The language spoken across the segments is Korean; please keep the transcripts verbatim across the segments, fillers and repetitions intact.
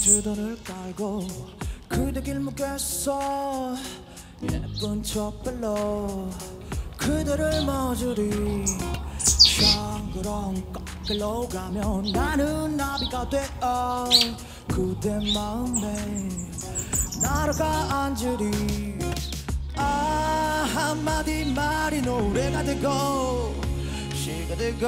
주도를 깔고 그대 길목에서 예쁜 척별로 그대를 머저리 샹그런 꽃길로 가면 나는 나비가 되어 그대 마음에 날아가 앉으리. 아 한마디 말이 노래가 되고 시가 되고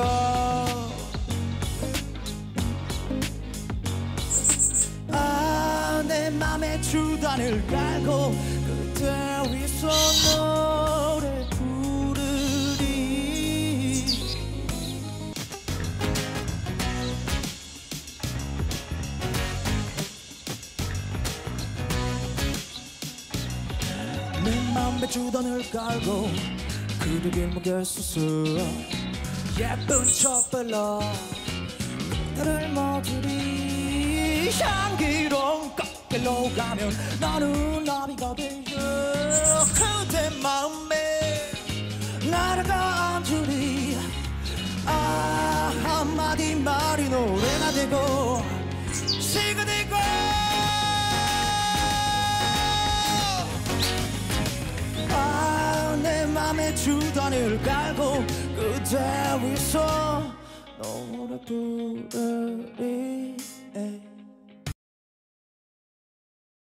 아 내 맘에 주단을 깔고 그대 위서 노래 부르리. 내 맘에 주단을 깔고 그대 길목에 서서 예쁜 척별로 그대를 머지리. 향기로운 꽃길로 가면 나는 나비가 되어 그대 마음에 날아가 앉으리. 아 한마디 말이 노래가 되고 시가 되고 아 내 맘에 주단을 깔고 그대 위서 노래 부르리.